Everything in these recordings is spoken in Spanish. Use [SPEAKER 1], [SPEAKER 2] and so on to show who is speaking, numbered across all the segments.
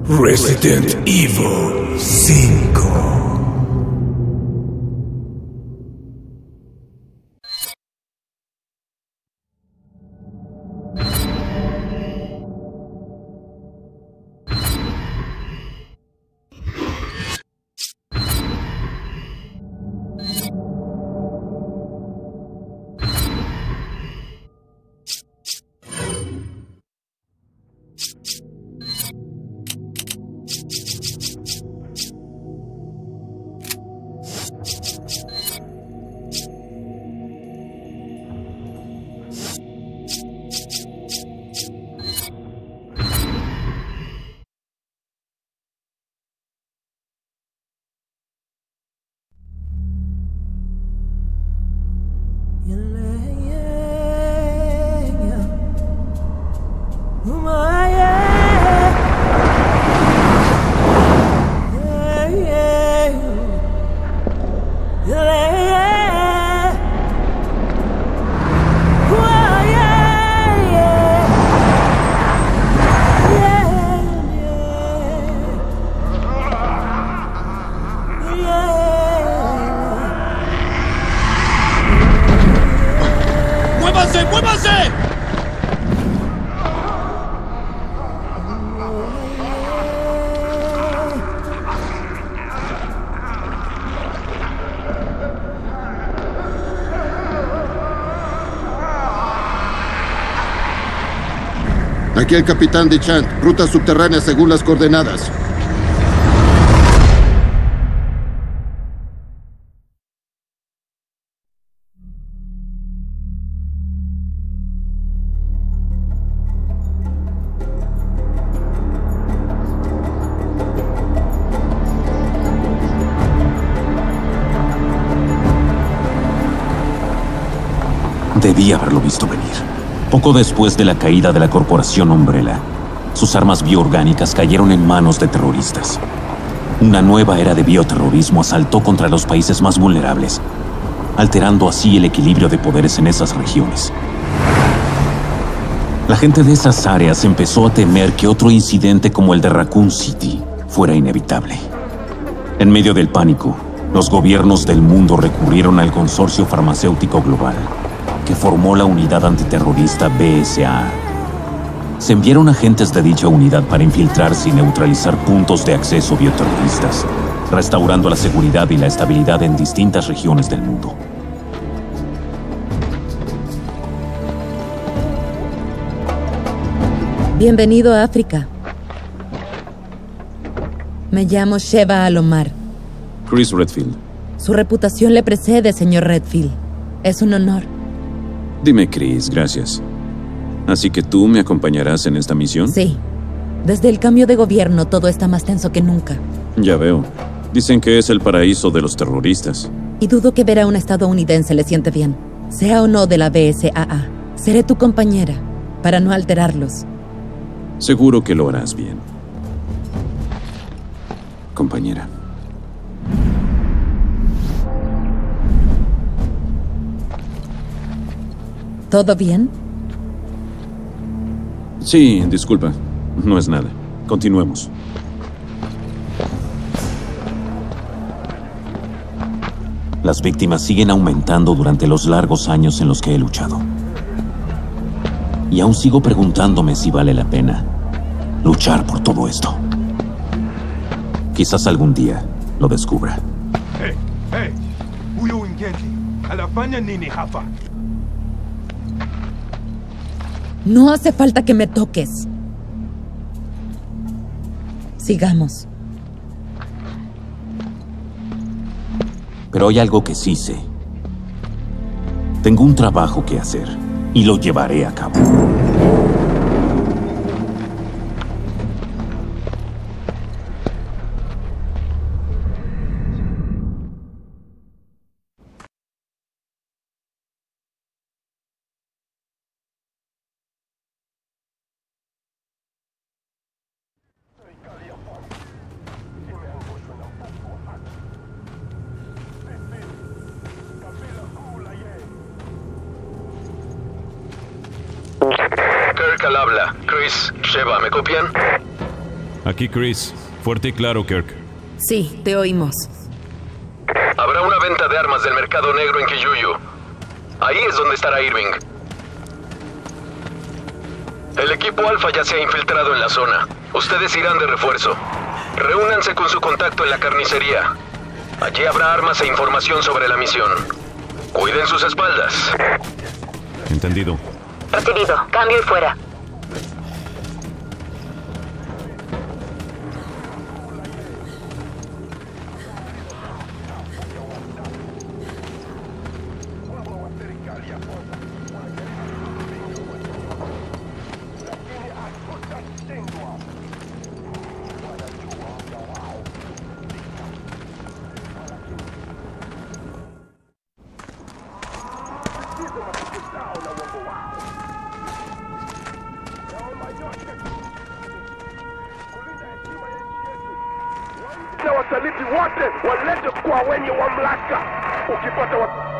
[SPEAKER 1] Resident Evil 5.
[SPEAKER 2] Aquí el capitán Dechant. Ruta subterránea según las coordenadas.
[SPEAKER 3] Debí haberlo visto venir. Poco después de la caída de la corporación Umbrella, sus armas bioorgánicas cayeron en manos de terroristas. Una nueva era de bioterrorismo asaltó contra los países más vulnerables, alterando así el equilibrio de poderes en esas regiones. La gente de esas áreas empezó a temer que otro incidente como el de Raccoon City fuera inevitable. En medio del pánico, los gobiernos del mundo recurrieron al consorcio farmacéutico global, que formó la unidad antiterrorista BSAA. Se enviaron agentes de dicha unidad para infiltrarse y neutralizar puntos de acceso bioterroristas, restaurando la seguridad y la estabilidad en distintas regiones del mundo.
[SPEAKER 4] Bienvenido a África. Me llamo Sheva Alomar.
[SPEAKER 3] Chris Redfield.
[SPEAKER 4] Su reputación le precede, señor Redfield. Es un honor.
[SPEAKER 3] Dime, Chris, gracias. ¿Así que tú me acompañarás en esta misión?
[SPEAKER 4] Sí. Desde el cambio de gobierno todo está más tenso que nunca.
[SPEAKER 3] Ya veo. Dicen que es el paraíso de los terroristas.
[SPEAKER 4] Y dudo que ver a un estadounidense le siente bien. Sea o no de la BSAA. Seré tu compañera, para no alterarlos.
[SPEAKER 3] Seguro que lo harás bien, compañera.
[SPEAKER 4] ¿Todo bien?
[SPEAKER 3] Sí, disculpa. No es nada. Continuemos. Las víctimas siguen aumentando durante los largos años en los que he luchado. Y aún sigo preguntándome si vale la pena luchar por todo esto. Quizás algún día lo descubra.
[SPEAKER 4] No hace falta que me toques. Sigamos.
[SPEAKER 3] Pero hay algo que sí sé. Tengo un trabajo que hacer y lo llevaré a cabo.
[SPEAKER 5] Kirk al habla. Chris, Sheva, ¿me copian? Aquí Chris. Fuerte y claro, Kirk.
[SPEAKER 4] Sí, te oímos.
[SPEAKER 6] Habrá una venta de armas del mercado negro en Kiyuyu. Ahí es donde estará Irving. El equipo Alpha ya se ha infiltrado en la zona. Ustedes irán de refuerzo. Reúnanse con su contacto en la carnicería. Allí habrá armas e información sobre la misión. Cuiden sus espaldas.
[SPEAKER 5] Entendido.
[SPEAKER 7] Recibido. Cambio y fuera.
[SPEAKER 8] Na wasaliti wote walete kwa wenye mamlaka. Ukipata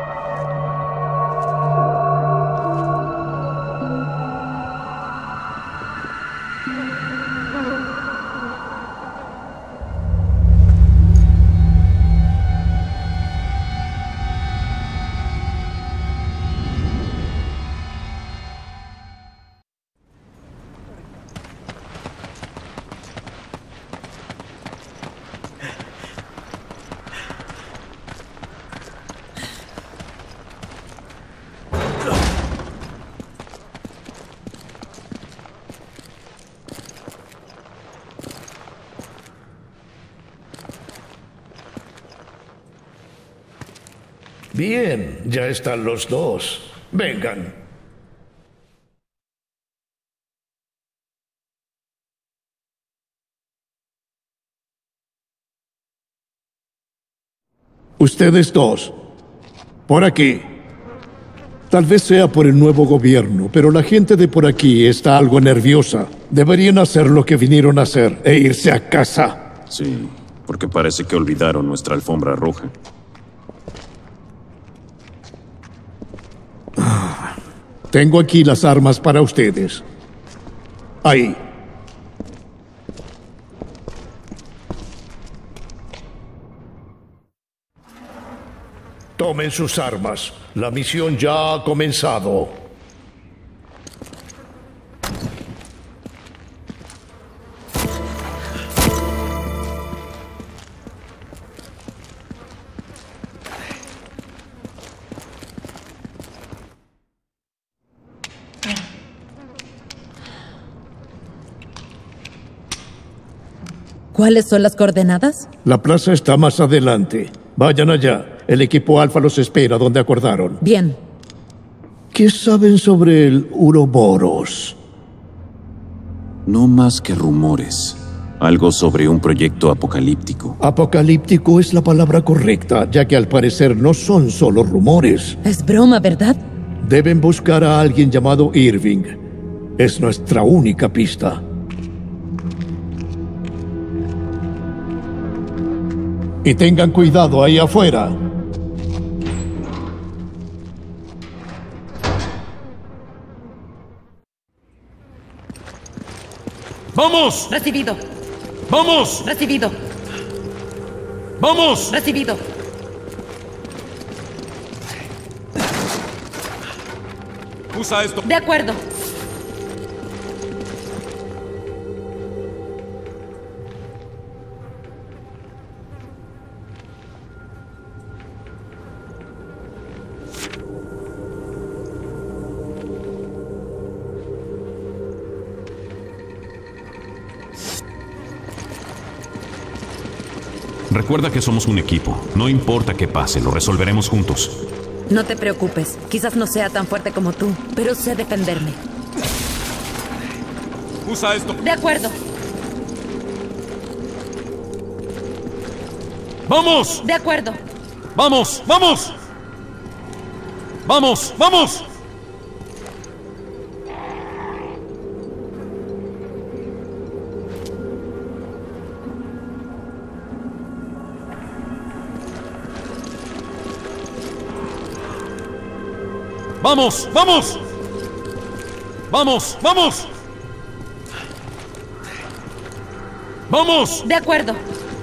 [SPEAKER 1] Bien, ya están los dos. Vengan. Ustedes dos. Por aquí. Tal vez sea por el nuevo gobierno, pero la gente de por aquí está algo nerviosa. Deberían hacer lo que vinieron a hacer e irse a casa.
[SPEAKER 3] Sí, porque parece que olvidaron nuestra alfombra roja.
[SPEAKER 1] Tengo aquí las armas para ustedes. Ahí. Tomen sus armas. La misión ya ha comenzado.
[SPEAKER 4] ¿Cuáles son las coordenadas?
[SPEAKER 1] La plaza está más adelante. Vayan allá. El equipo Alfa los espera donde acordaron.
[SPEAKER 4] Bien.
[SPEAKER 1] ¿Qué saben sobre el Uroboros?
[SPEAKER 3] No más que rumores. Algo sobre un proyecto apocalíptico.
[SPEAKER 1] Apocalíptico es la palabra correcta, ya que al parecer no son solo rumores.
[SPEAKER 4] Es broma, ¿verdad?
[SPEAKER 1] Deben buscar a alguien llamado Irving. Es nuestra única pista. Y tengan cuidado ahí afuera.
[SPEAKER 5] ¡Vamos!
[SPEAKER 4] Recibido.
[SPEAKER 5] ¡Vamos!
[SPEAKER 4] Recibido.
[SPEAKER 5] ¡Vamos!
[SPEAKER 4] Recibido.
[SPEAKER 5] Usa esto.
[SPEAKER 4] De acuerdo.
[SPEAKER 5] Recuerda que somos un equipo. No importa qué pase, lo resolveremos juntos.
[SPEAKER 4] No te preocupes. Quizás no sea tan fuerte como tú, pero sé defenderme.
[SPEAKER 5] Usa esto.
[SPEAKER 4] De acuerdo.
[SPEAKER 5] ¡Vamos!
[SPEAKER 4] De acuerdo.
[SPEAKER 5] ¡Vamos! ¡Vamos! ¡Vamos! ¡Vamos! ¡Vamos! ¡Vamos! ¡Vamos! ¡Vamos! ¡Vamos!
[SPEAKER 4] De acuerdo.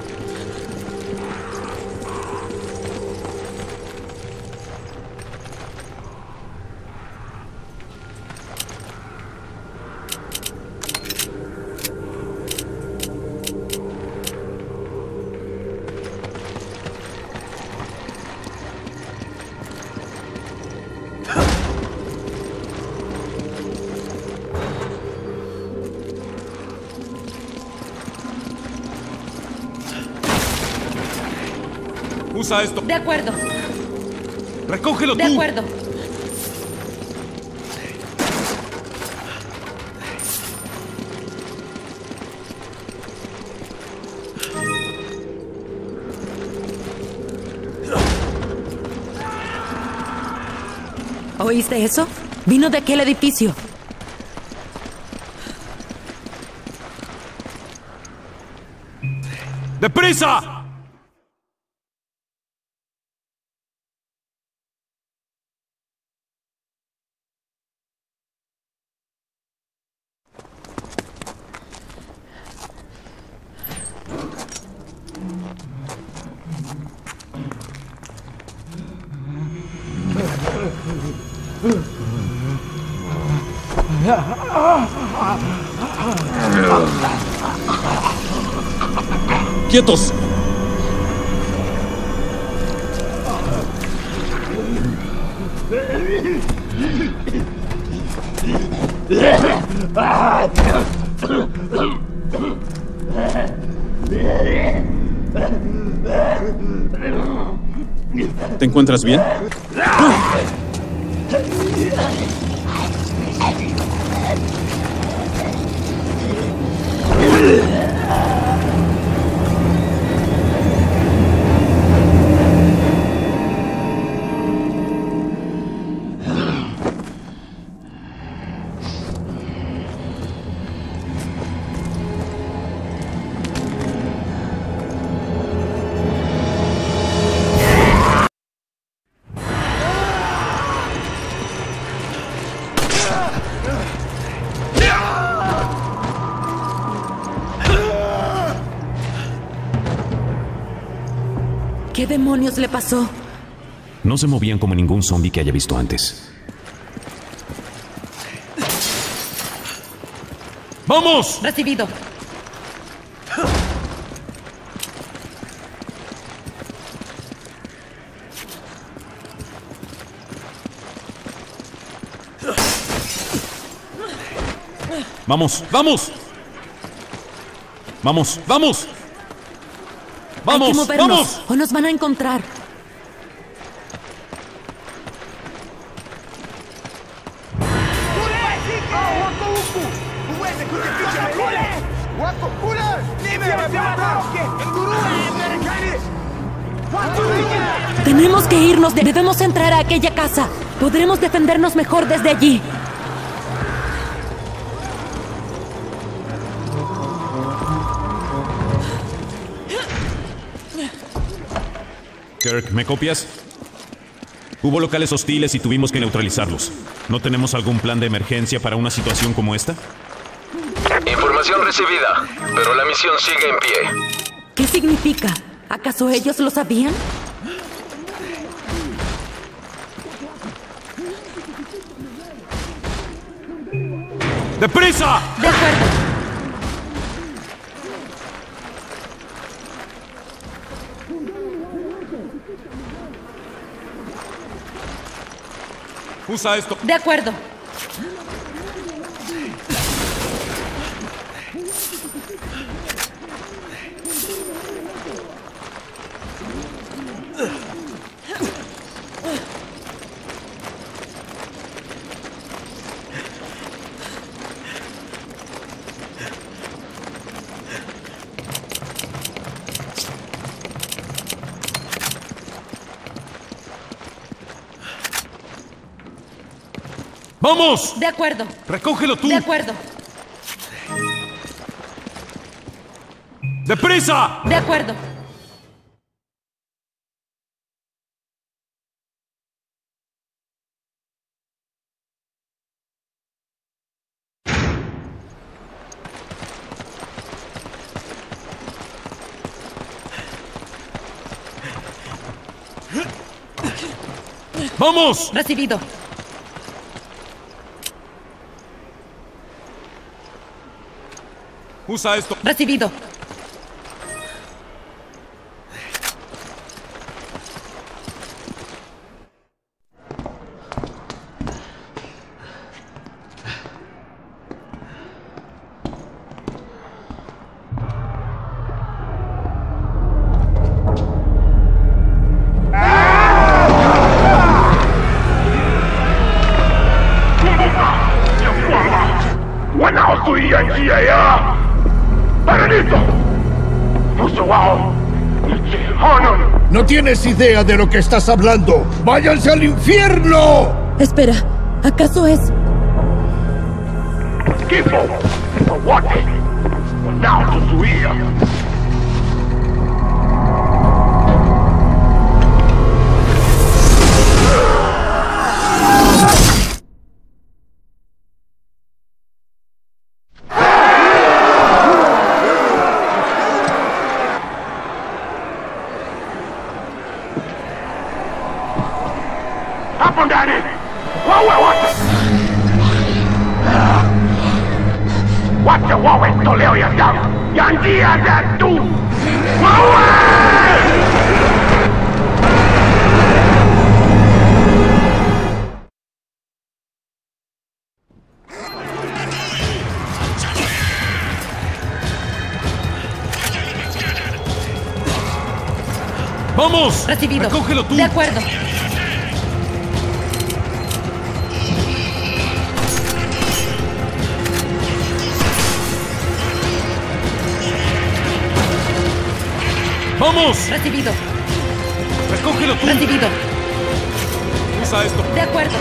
[SPEAKER 5] Usa esto.
[SPEAKER 4] De acuerdo.
[SPEAKER 5] Recógelo
[SPEAKER 4] De
[SPEAKER 5] tú.
[SPEAKER 4] acuerdo. ¿Oíste eso? Vino de aquel edificio.
[SPEAKER 5] ¡Deprisa!
[SPEAKER 3] ¡Quietos! ¿Te encuentras bien?
[SPEAKER 4] ¿Qué demonios le pasó?
[SPEAKER 5] No se movían como ningún zombie que haya visto antes. ¡Vamos!
[SPEAKER 4] Recibido.
[SPEAKER 5] ¡Vamos! ¡Vamos! ¡Vamos! ¡Vamos!
[SPEAKER 4] Hay que
[SPEAKER 5] ¡Vamos!
[SPEAKER 4] movernos,
[SPEAKER 5] ¡Vamos!
[SPEAKER 4] o nos van a encontrar. Tenemos que irnos, debemos entrar a aquella casa. Podremos defendernos mejor desde allí.
[SPEAKER 5] Kirk, ¿me copias? Hubo locales hostiles y tuvimos que neutralizarlos. ¿No tenemos algún plan de emergencia para una situación como esta?
[SPEAKER 6] Información recibida, pero la misión sigue en pie.
[SPEAKER 4] ¿Qué significa? ¿Acaso ellos lo sabían?
[SPEAKER 5] ¡Deprisa!
[SPEAKER 4] De acuerdo.
[SPEAKER 5] Usa esto.
[SPEAKER 4] De acuerdo.
[SPEAKER 5] ¡Vamos!
[SPEAKER 4] De acuerdo.
[SPEAKER 5] ¡Recógelo tú!
[SPEAKER 4] De acuerdo.
[SPEAKER 5] ¡Deprisa!
[SPEAKER 4] De acuerdo.
[SPEAKER 5] ¡Vamos!
[SPEAKER 4] Recibido.
[SPEAKER 5] Usa esto.
[SPEAKER 4] Recibido.
[SPEAKER 1] No tienes idea de lo que estás hablando. ¡Váyanse al infierno!
[SPEAKER 4] Espera, ¿acaso es...?
[SPEAKER 5] ¡Vamos!
[SPEAKER 4] Recibido.
[SPEAKER 5] ¡Recógelo tú!
[SPEAKER 4] De acuerdo.
[SPEAKER 5] ¡Vamos!
[SPEAKER 4] Recibido.
[SPEAKER 5] ¡Recógelo tú!
[SPEAKER 4] Recibido.
[SPEAKER 5] Usa esto.
[SPEAKER 4] De acuerdo.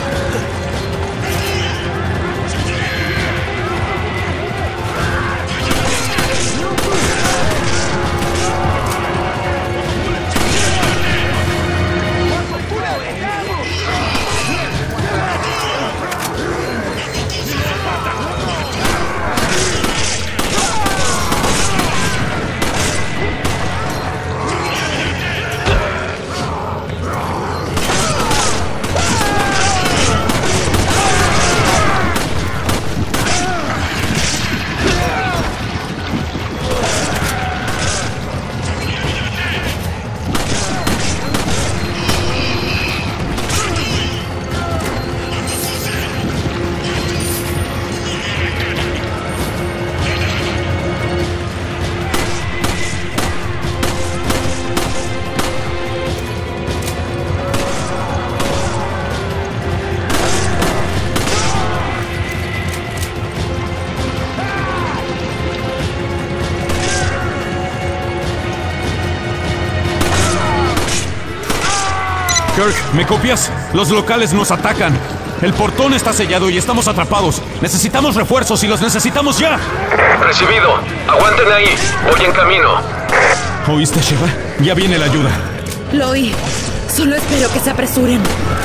[SPEAKER 5] Kirk, ¿me copias? Los locales nos atacan. El portón está sellado y estamos atrapados. Necesitamos refuerzos y los necesitamos ya.
[SPEAKER 6] Recibido. Aguanten ahí. Voy en camino.
[SPEAKER 5] ¿Oíste, Sheva? Ya viene la ayuda.
[SPEAKER 4] Lo oí. Solo espero que se apresuren.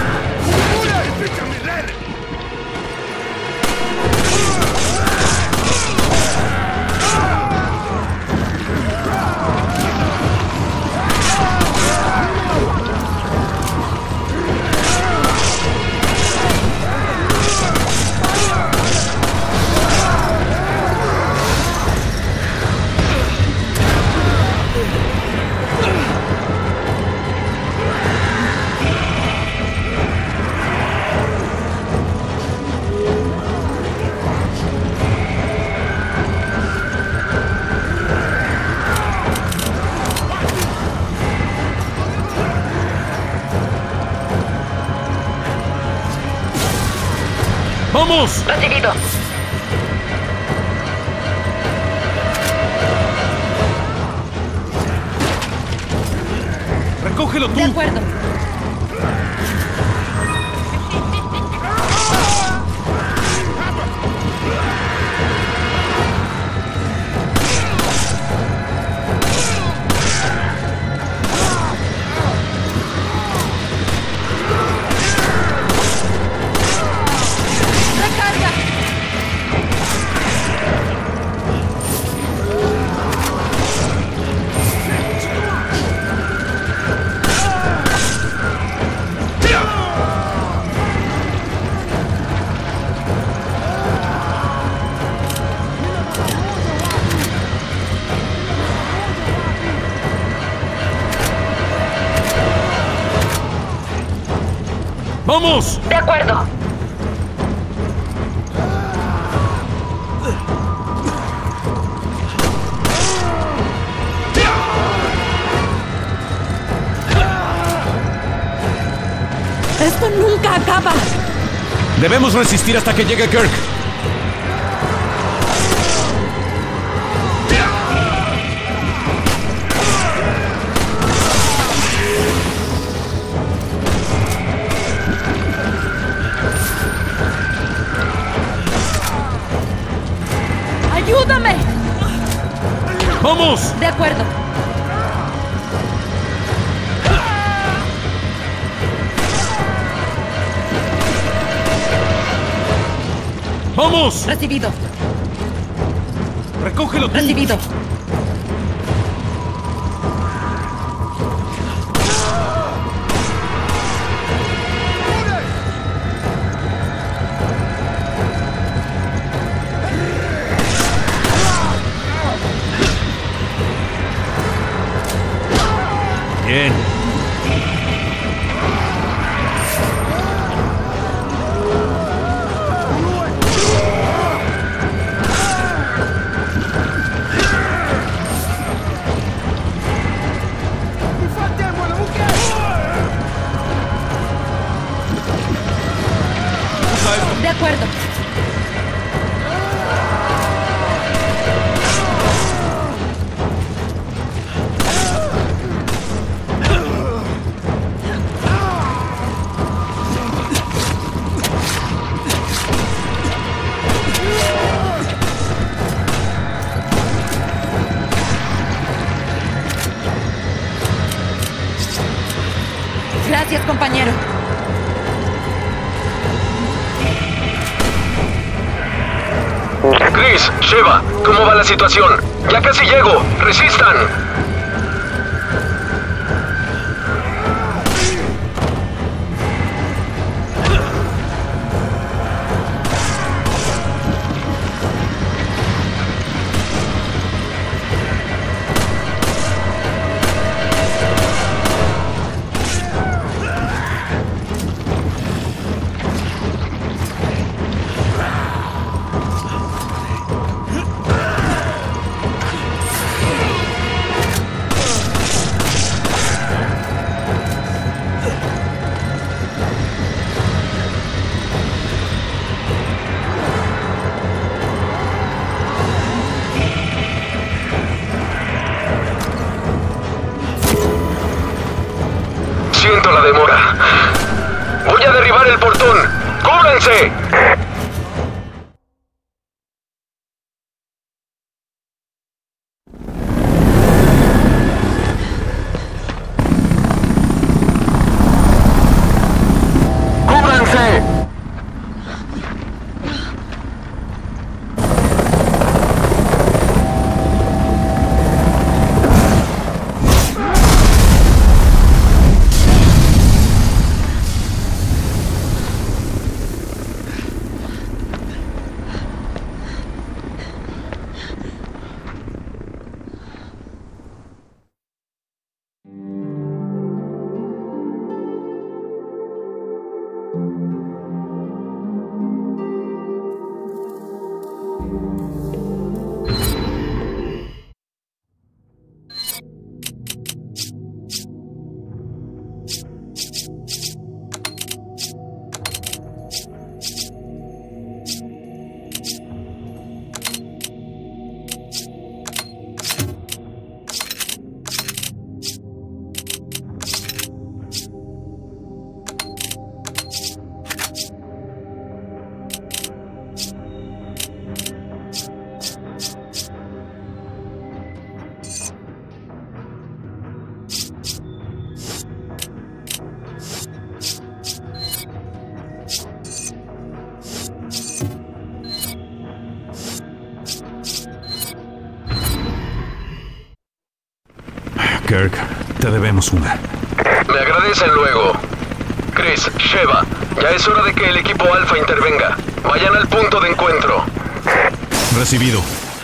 [SPEAKER 5] ¡Vamos!
[SPEAKER 7] Recibido.
[SPEAKER 5] ¡Recógelo tú!
[SPEAKER 4] De acuerdo.
[SPEAKER 5] ¡Vamos!
[SPEAKER 7] De acuerdo.
[SPEAKER 4] ¡Esto nunca acaba!
[SPEAKER 5] Debemos resistir hasta que llegue Kirk.
[SPEAKER 4] ¡Ayúdame!
[SPEAKER 5] ¡Vamos!
[SPEAKER 4] De acuerdo.
[SPEAKER 5] ¡Vamos!
[SPEAKER 4] Recibido.
[SPEAKER 5] ¡Recógelo tú!
[SPEAKER 4] Recibido.
[SPEAKER 5] Bien.
[SPEAKER 4] De acuerdo. Gracias, compañero.
[SPEAKER 6] Chris, Sheva, ¿cómo va la situación? Ya casi llego. ¡Resistan! Siento la demora. Voy a derribar el portón. ¡Cúbranse! ¡Cúbranse!
[SPEAKER 5] Kirk, te debemos una.
[SPEAKER 6] Me agradecen luego. Chris, Sheva, ya es hora de que el equipo Alpha intervenga. Vayan al punto de encuentro.
[SPEAKER 5] Recibido.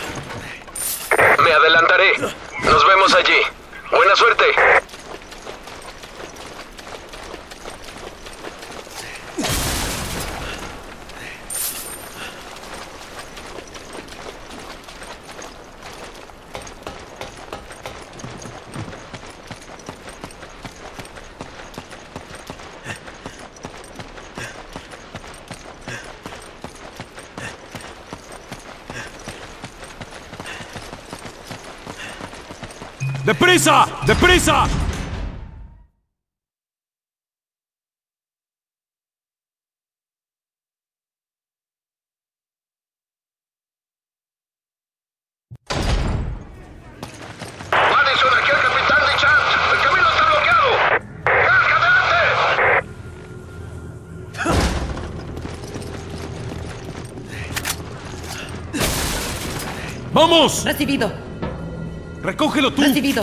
[SPEAKER 6] Me adelantaré. Nos vemos allí. Buena suerte.
[SPEAKER 5] ¡Deprisa! ¡Deprisa!
[SPEAKER 6] Madison, aquí el capitán Dechant. El camino está bloqueado. ¡Carga, adelante!
[SPEAKER 5] ¡Vamos!
[SPEAKER 4] Recibido.
[SPEAKER 5] ¡Recógelo tú!
[SPEAKER 4] Recibido.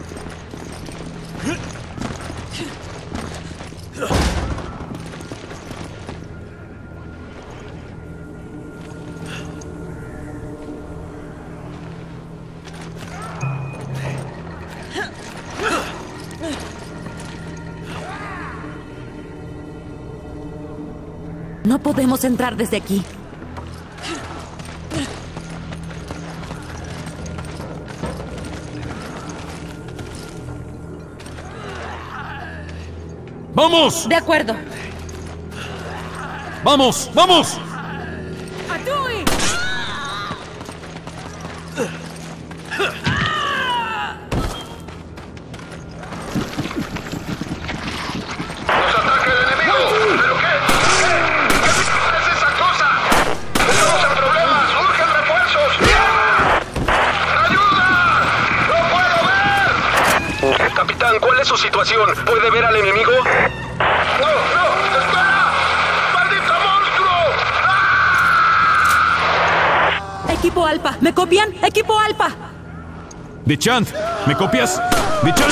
[SPEAKER 4] No podemos entrar desde aquí.
[SPEAKER 5] ¡Vamos!
[SPEAKER 4] De acuerdo.
[SPEAKER 5] ¡Vamos! ¡Vamos!
[SPEAKER 6] ¡Nos ataca el enemigo! ¿Pero qué? ¿Qué es esa cosa? ¡Estamos en problemas! ¡Urgen refuerzos! ¡Ayuda! ¡No puedo ver! Capitán, ¿cuál es su situación? ¿Puede ver al enemigo? ¡No! ¡No! ¡Espera! ¡Maldito monstruo!
[SPEAKER 4] Equipo Alfa. ¿Me copian? Equipo Alfa.
[SPEAKER 5] Dechant, ¿me copias? ¡Dechant!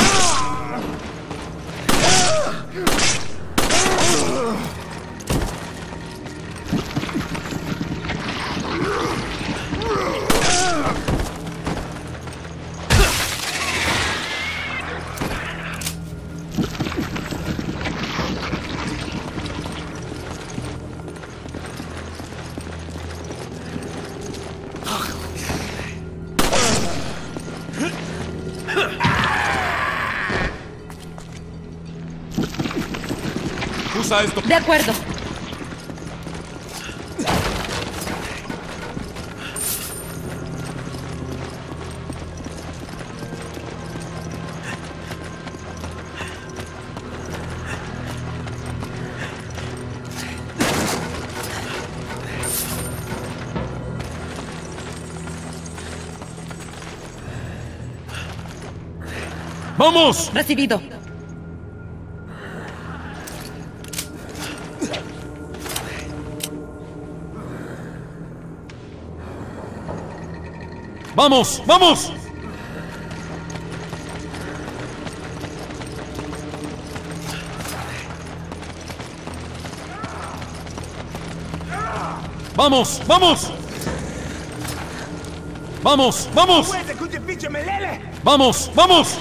[SPEAKER 5] Usa esto.
[SPEAKER 4] De acuerdo.
[SPEAKER 5] ¡Vamos!
[SPEAKER 4] Recibido.
[SPEAKER 5] ¡Vamos! ¡Vamos! ¡Vamos! ¡Vamos! ¡Vamos! ¡Vamos! ¡Vamos! ¡Vamos!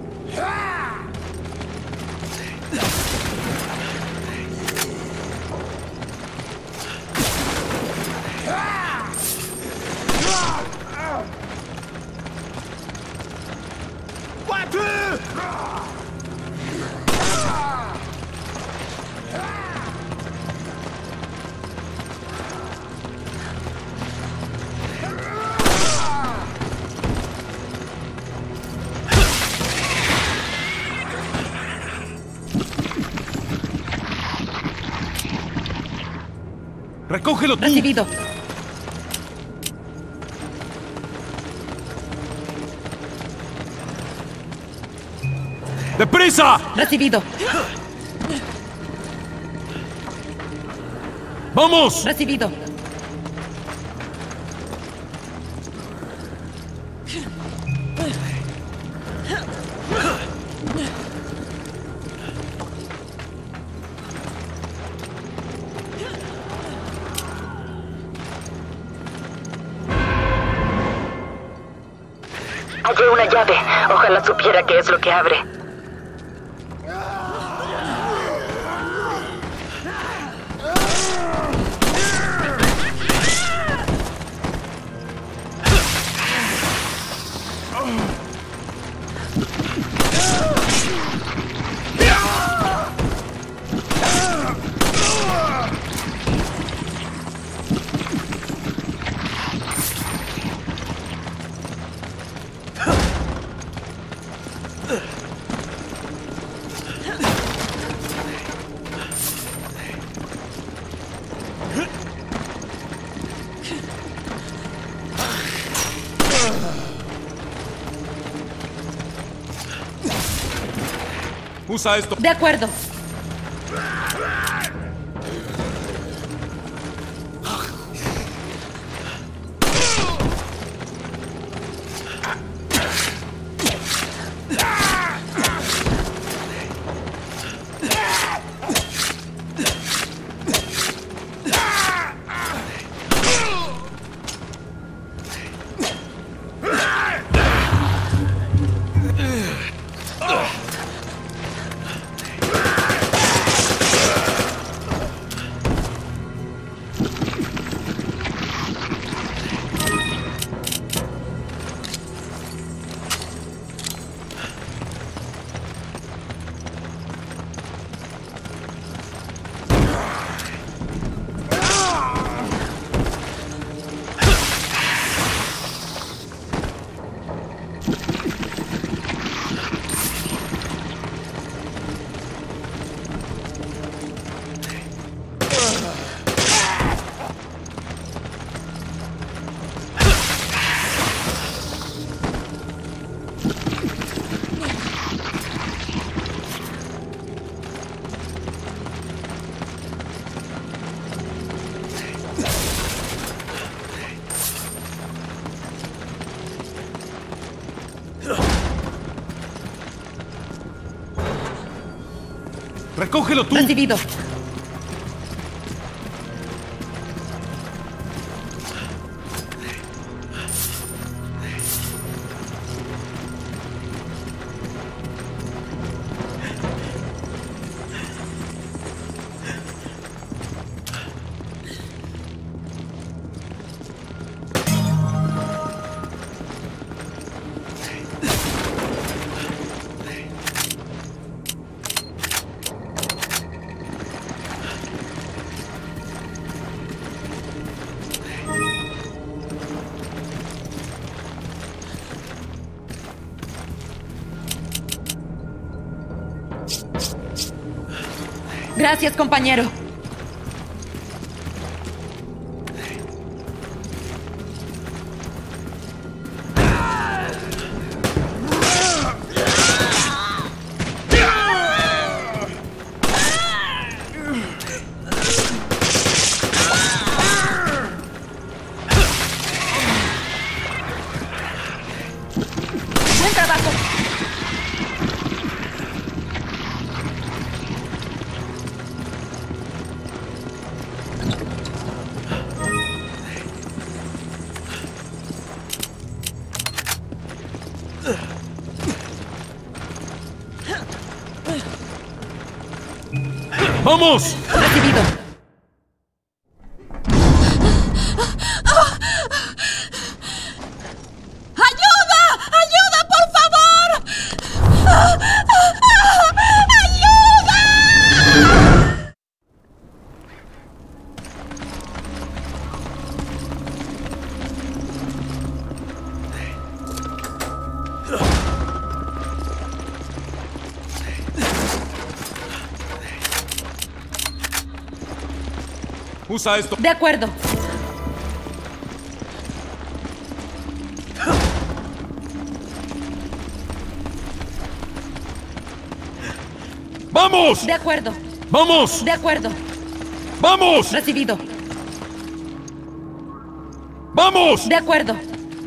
[SPEAKER 5] ¡Recógelo tú!
[SPEAKER 4] Recibido.
[SPEAKER 5] ¡Deprisa!
[SPEAKER 4] Recibido.
[SPEAKER 5] ¡Vamos!
[SPEAKER 4] Recibido.
[SPEAKER 7] Hallé una llave. Ojalá supiera qué es lo que abre.
[SPEAKER 5] Usa esto.
[SPEAKER 4] De acuerdo.
[SPEAKER 5] ¡Recógelo tú!
[SPEAKER 4] Recibido. Gracias, compañero. Buen trabajo.
[SPEAKER 5] ¡Vamos!
[SPEAKER 4] Recibido. ¡Ayuda! ¡Ayuda, por favor! ¡Ayuda!
[SPEAKER 5] Usa esto.
[SPEAKER 4] De acuerdo.
[SPEAKER 5] ¡Vamos!
[SPEAKER 4] De acuerdo.
[SPEAKER 5] ¡Vamos!
[SPEAKER 4] De acuerdo.
[SPEAKER 5] ¡Vamos!
[SPEAKER 4] Recibido.
[SPEAKER 5] ¡Vamos!
[SPEAKER 4] De acuerdo.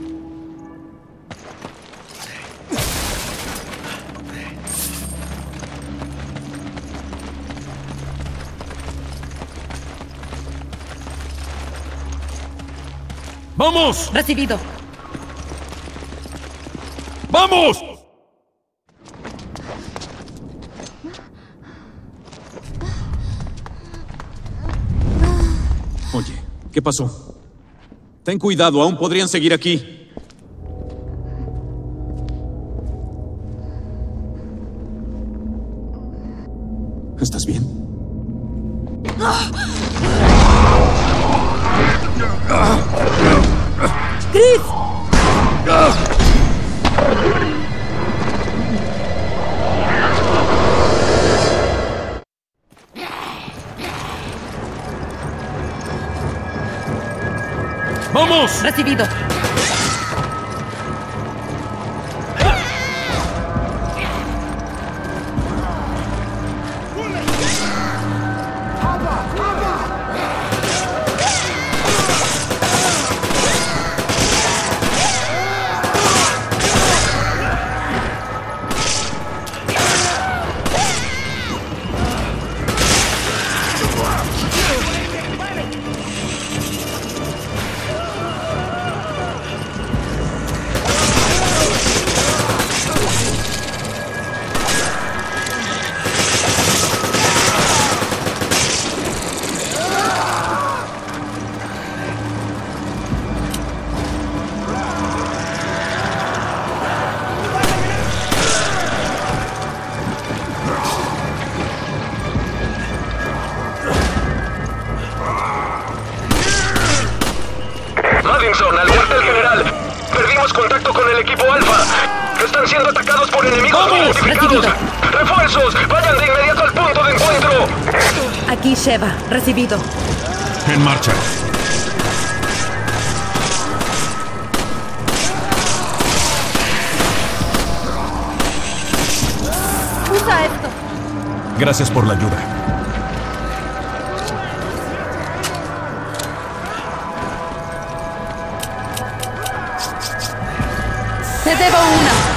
[SPEAKER 5] ¡Vamos!
[SPEAKER 4] Recibido.
[SPEAKER 5] ¡Vamos! Oye, ¿qué pasó? Ten cuidado, aún podrían seguir aquí. ¿Estás bien?
[SPEAKER 4] ¡Chris!
[SPEAKER 5] ¡Vamos!
[SPEAKER 4] Recibido.
[SPEAKER 6] Madison, al cuartel general. Perdimos contacto con el equipo Alfa. Están siendo atacados por enemigos no identificados. ¡Refuerzos! ¡Vayan de inmediato al punto de encuentro!
[SPEAKER 4] Aquí, Sheva. Recibido.
[SPEAKER 5] En marcha.
[SPEAKER 4] Usa esto.
[SPEAKER 5] Gracias por la ayuda.
[SPEAKER 4] Te debo una.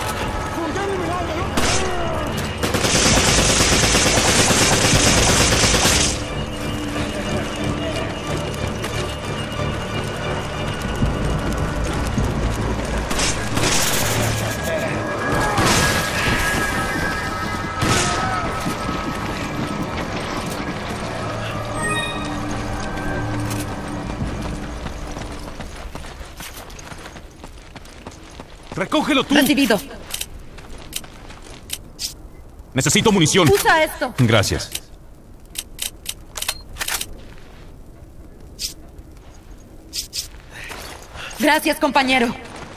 [SPEAKER 5] ¡Recógelo tú!
[SPEAKER 4] Recibido.
[SPEAKER 5] Necesito munición.
[SPEAKER 4] Usa esto.
[SPEAKER 5] Gracias.
[SPEAKER 4] Gracias, compañero.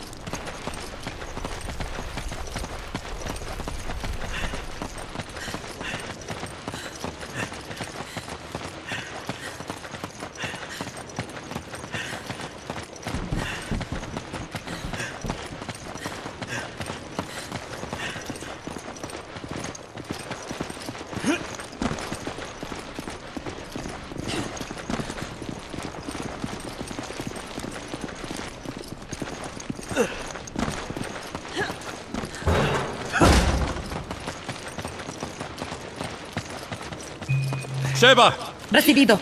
[SPEAKER 5] ¡Sheva!
[SPEAKER 4] Recibido.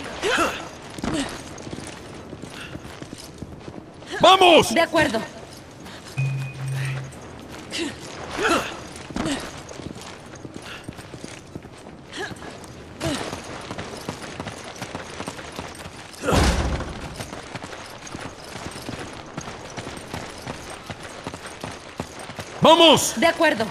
[SPEAKER 5] ¡Vamos!
[SPEAKER 4] De acuerdo.
[SPEAKER 5] ¡Vamos!
[SPEAKER 4] De acuerdo.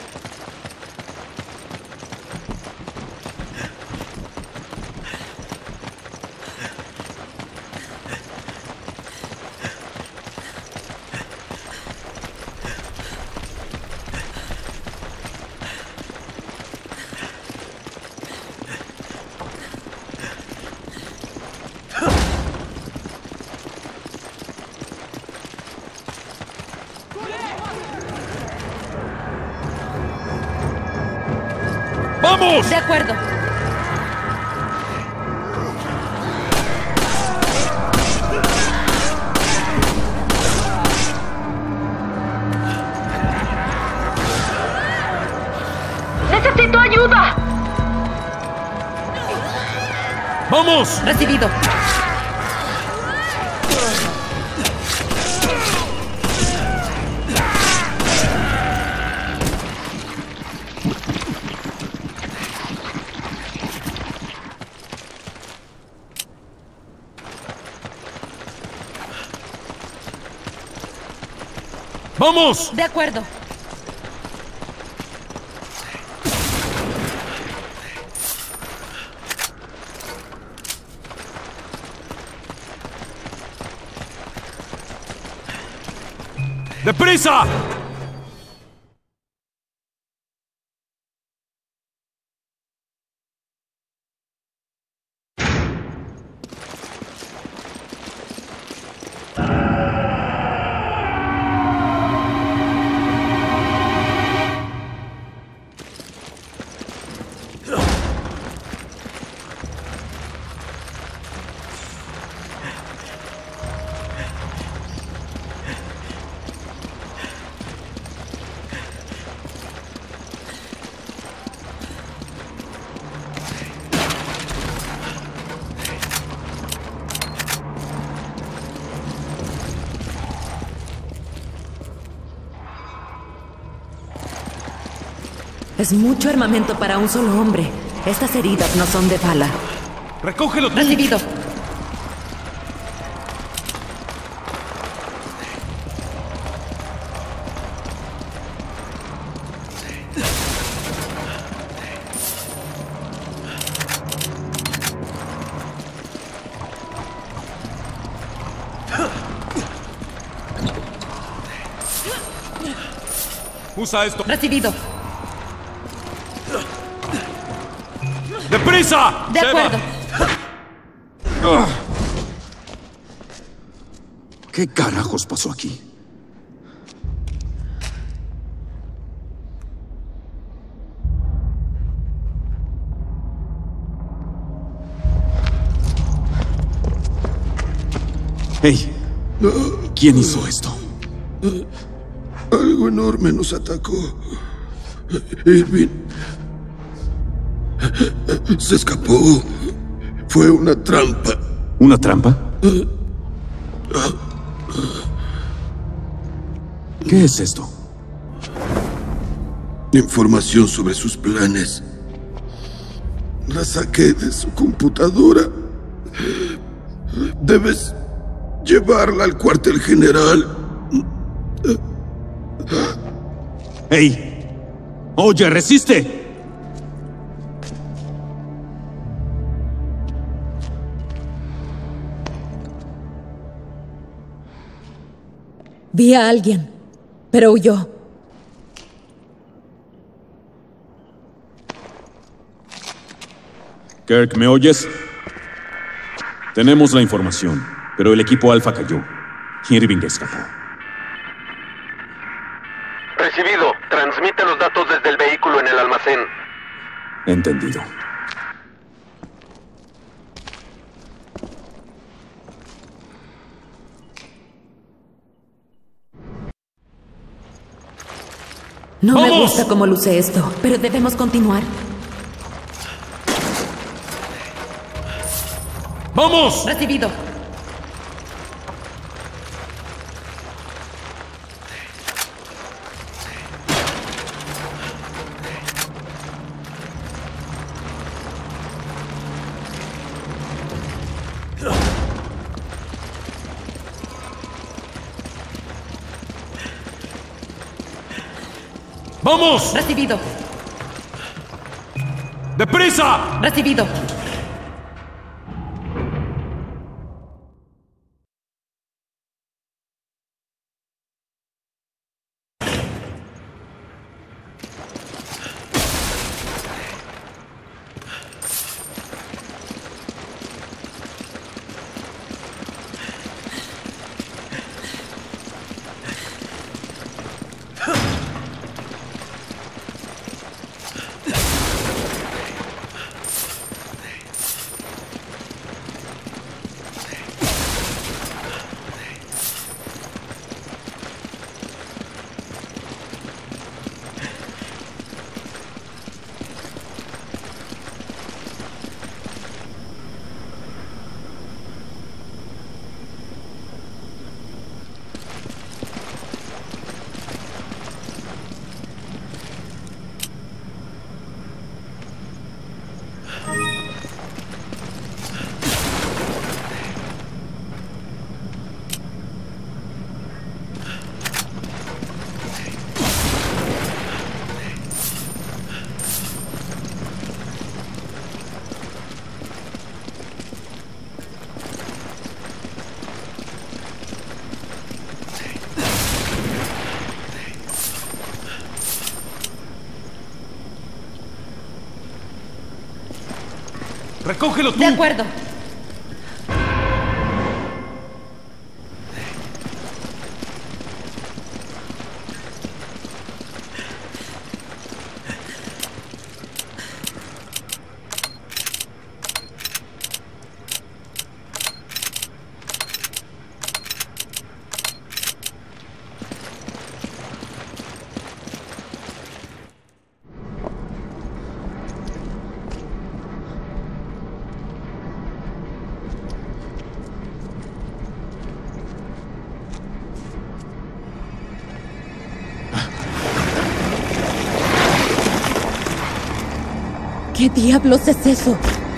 [SPEAKER 5] ¡Vamos!
[SPEAKER 4] De acuerdo.
[SPEAKER 7] ¡Necesito ayuda!
[SPEAKER 5] ¡Vamos!
[SPEAKER 4] Recibido.
[SPEAKER 5] ¡Vamos!
[SPEAKER 4] De acuerdo.
[SPEAKER 5] ¡Deprisa!
[SPEAKER 4] Es mucho armamento para un solo hombre. Estas heridas no son de bala.
[SPEAKER 5] ¡Recógelo tú!
[SPEAKER 4] Recibido.
[SPEAKER 5] Usa esto.
[SPEAKER 4] Recibido.
[SPEAKER 5] ¡Deprisa!
[SPEAKER 4] De
[SPEAKER 5] Sheva.
[SPEAKER 4] acuerdo.
[SPEAKER 3] ¿Qué carajos pasó aquí? ¡Hey! ¿Quién hizo esto?
[SPEAKER 2] Algo enorme nos atacó. Irving se escapó. Fue una trampa.
[SPEAKER 3] ¿Una trampa? ¿Qué es esto?
[SPEAKER 2] Información sobre sus planes. La saqué de su computadora. Debes llevarla al cuartel general.
[SPEAKER 3] ¡Hey! ¡Oye, resiste!
[SPEAKER 4] Vi a alguien, pero huyó.
[SPEAKER 3] Kirk, ¿me oyes? Tenemos la información, pero el equipo Alpha cayó. Irving escapó.
[SPEAKER 6] Recibido. Transmite los datos desde el vehículo en el almacén.
[SPEAKER 3] Entendido.
[SPEAKER 4] No me
[SPEAKER 5] ¡Vamos!
[SPEAKER 4] gusta cómo luce esto, pero debemos continuar.
[SPEAKER 5] ¡Vamos!
[SPEAKER 4] Recibido.
[SPEAKER 5] ¡Vamos!
[SPEAKER 4] Recibido.
[SPEAKER 5] ¡Deprisa!
[SPEAKER 4] Recibido.
[SPEAKER 5] ¡Recógelo tú!
[SPEAKER 4] De acuerdo. ¿Qué diablos es eso?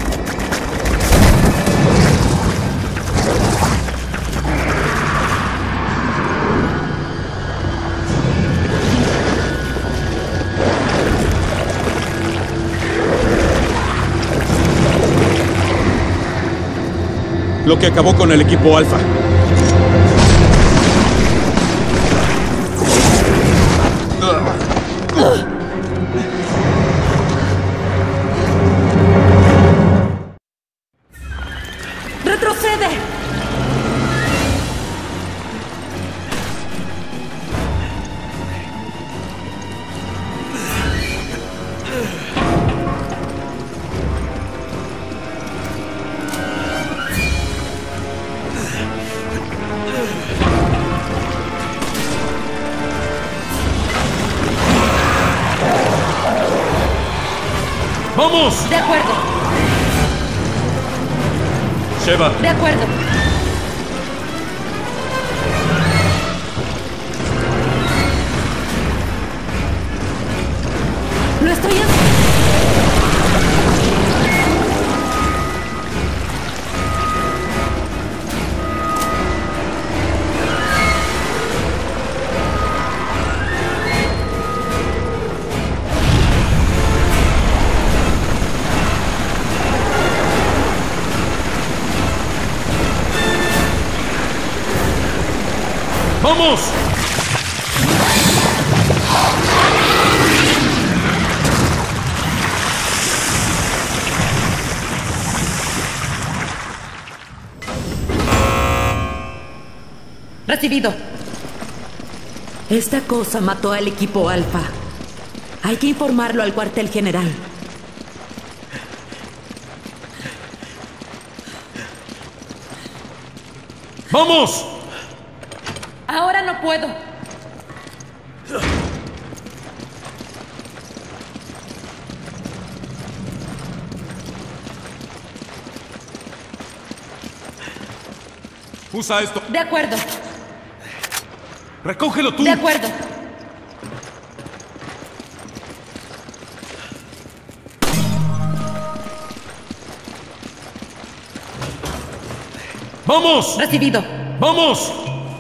[SPEAKER 3] Lo que acabó con el equipo Alpha.
[SPEAKER 5] ¡Vamos!
[SPEAKER 7] De acuerdo.
[SPEAKER 5] Sheva.
[SPEAKER 7] De acuerdo.
[SPEAKER 4] Lo estoy haciendo.
[SPEAKER 5] ¡Vamos!
[SPEAKER 4] Recibido. Esta cosa mató al equipo Alfa. Hay que informarlo al cuartel general.
[SPEAKER 5] ¡Vamos!
[SPEAKER 7] Ahora no puedo.
[SPEAKER 5] Usa esto.
[SPEAKER 7] De acuerdo.
[SPEAKER 5] Recógelo tú.
[SPEAKER 7] De acuerdo.
[SPEAKER 5] ¡Vamos!
[SPEAKER 4] Recibido.
[SPEAKER 5] ¡Vamos!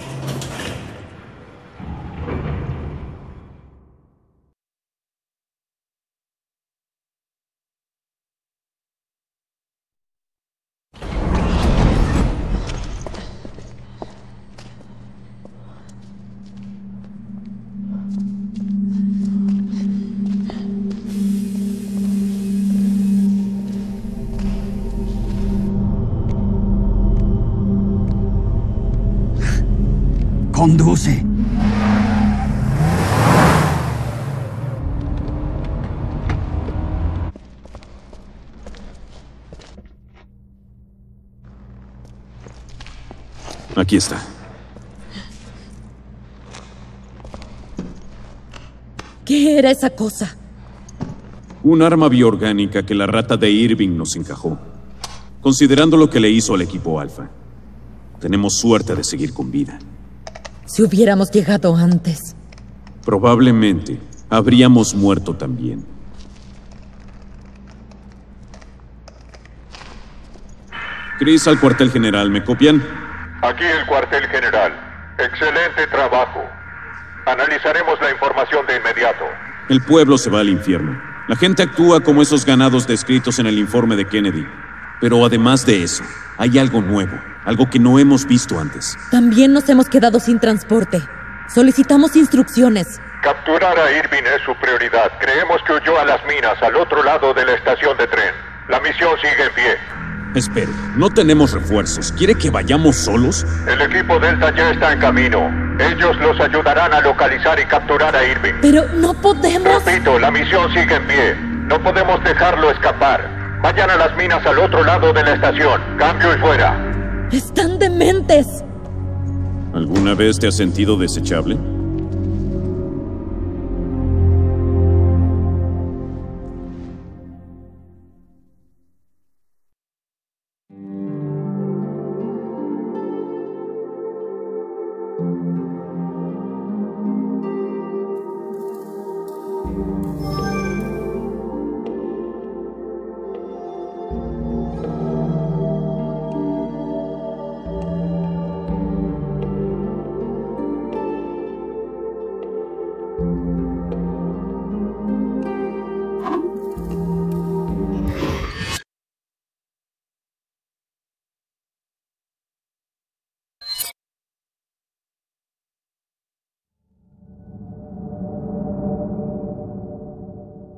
[SPEAKER 9] Conduce.
[SPEAKER 3] Aquí está.
[SPEAKER 4] ¿Qué era esa cosa?
[SPEAKER 3] Un arma bioorgánica que la rata de Irving nos encajó. Considerando lo que le hizo al equipo Alfa, tenemos suerte de seguir con vida.
[SPEAKER 4] Si hubiéramos llegado antes.
[SPEAKER 3] Probablemente habríamos muerto también. Chris, al cuartel general, ¿me copian?
[SPEAKER 8] Aquí el cuartel general. Excelente trabajo. Analizaremos la información de inmediato.
[SPEAKER 3] El pueblo se va al infierno. La gente actúa como esos ganados descritos en el informe de Kennedy. Pero además de eso, hay algo nuevo, algo que no hemos visto antes.
[SPEAKER 4] También nos hemos quedado sin transporte. Solicitamos instrucciones.
[SPEAKER 8] Capturar a Irving es su prioridad. Creemos que huyó a las minas al otro lado de la estación de tren. La misión sigue en pie.
[SPEAKER 3] Espere, no tenemos refuerzos. ¿Quiere que vayamos solos?
[SPEAKER 8] El equipo Delta ya está en camino. Ellos los ayudarán a localizar y capturar a Irving.
[SPEAKER 4] Pero no podemos...
[SPEAKER 8] Repito, la misión sigue en pie. No podemos dejarlo escapar. Vayan a las minas al otro lado de la estación. Cambio y fuera.
[SPEAKER 4] ¡Están dementes!
[SPEAKER 3] ¿Alguna vez te has sentido desechable?